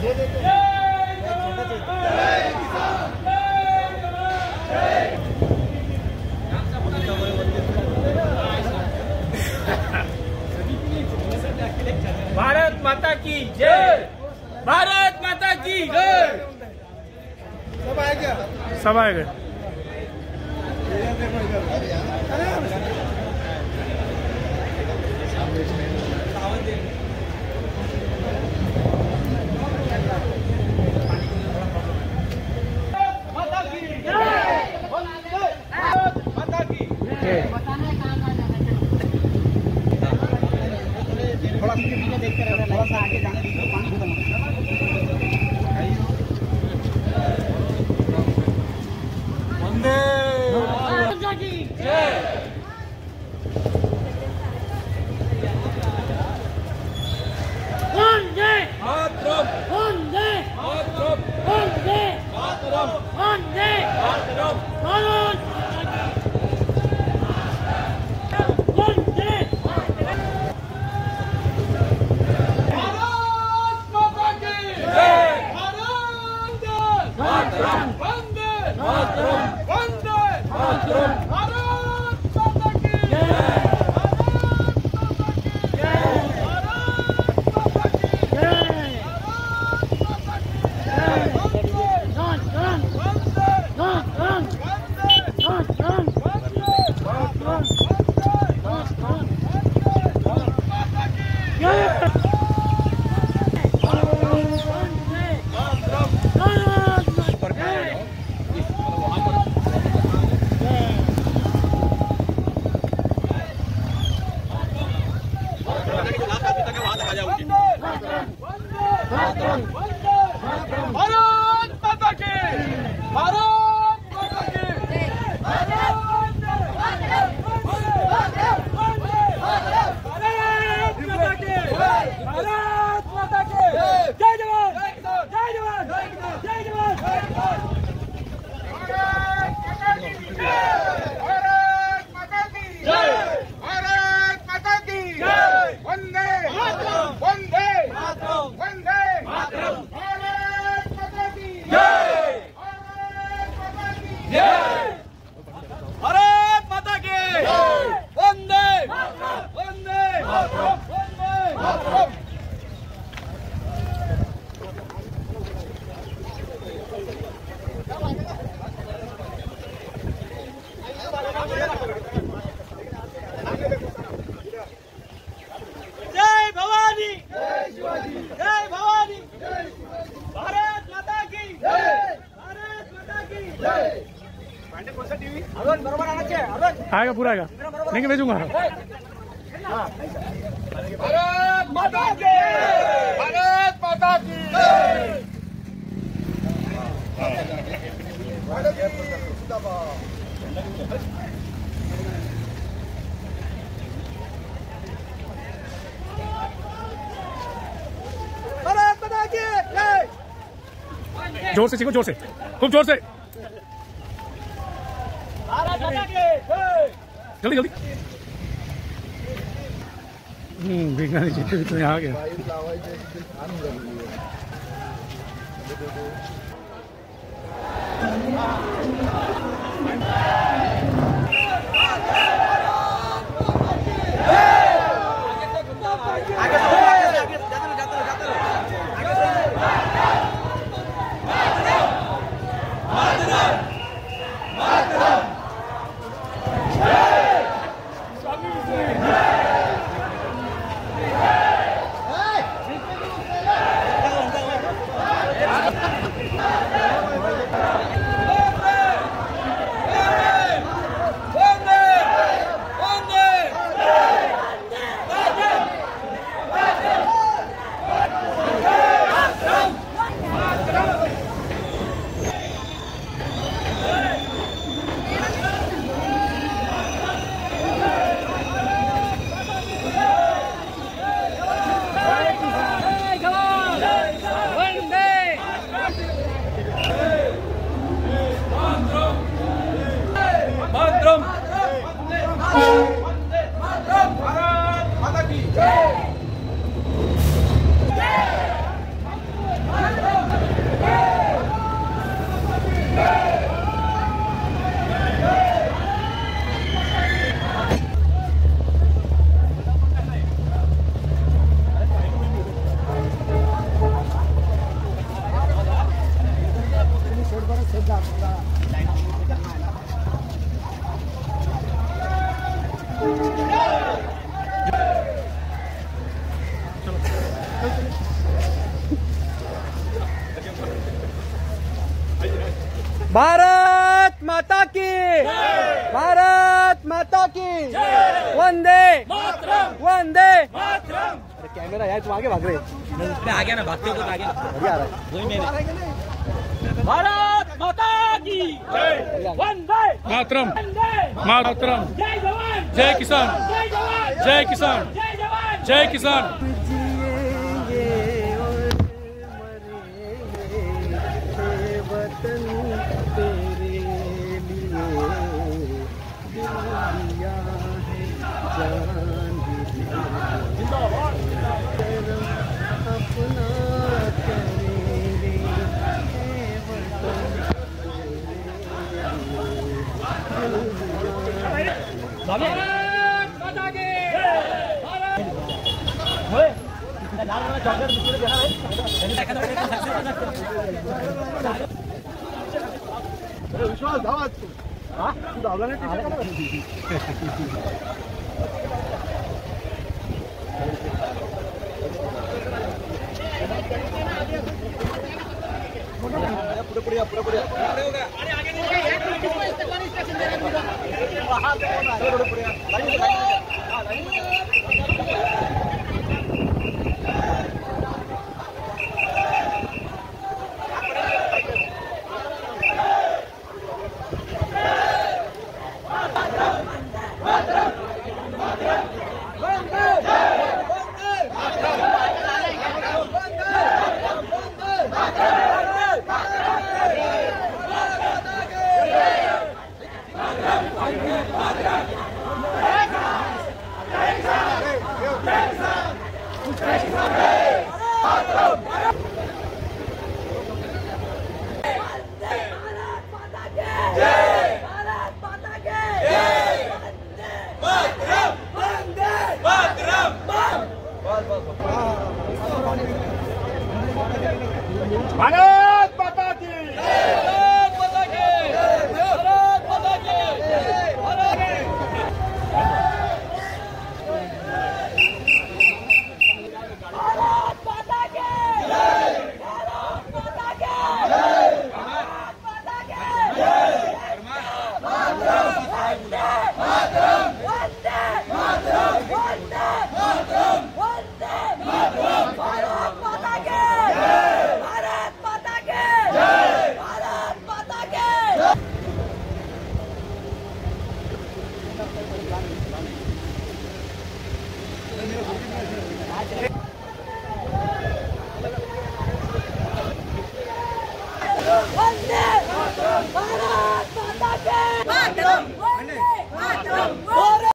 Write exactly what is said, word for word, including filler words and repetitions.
भारत माता की जय। भारत माता की जय। सब आए क्या? सब आए गए। थोड़ा सा पीछे देखते रहे, थोड़ा सा आगे जाने दीजिए, पानी खत्म हो गया। वंदे मातरम की जय। वंदे मातरम। वंदे मातरम। वंदे मातरम। वंदे मातरम। भारत आएगा, पूरा आएगा, लेकिन भेजूंगा। भारत माता की। भारत माता की। भारत माता की। जोर से सीखो, जोर से, खूब जोर से। जल्दी जल्दी। हम्म भीगना नहीं चाहिए, तो यहाँ आ गया। भारत माता की, भारत माता की, वंदे वंदे। अरे कैमरा यार, तुम आगे भाग रहे। मैं आ गया ना, भागते हो तो आगे बढ़िया आ रहा है। वही मैंने। भारत माता की वंदे मातरम, वंदे मातरम, जय जवान, जय किसान, जय जवान, जय किसान, जय जवान, जय किसान। भारत माता की लाल वाला चॉकलेट बिस्कुट देखा है। विश्वास धावा तू तू धावला नाही पुढे पुढे या, पुढे पुढे या। अरे आगे नहीं पुढे पुढे या। लाईन लाईन भारत माता की, भारत माता की, भारत माता की, वंदे